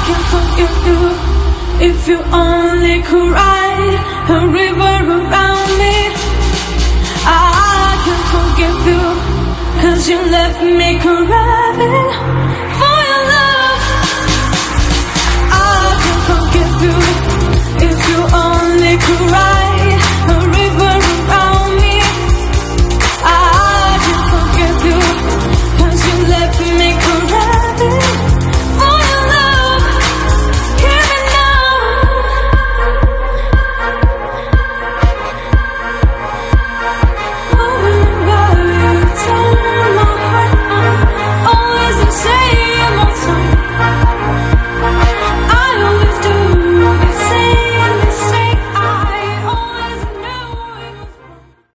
can forgive you if you only could ride a river around me. I can forgive you 'cause you left me crying.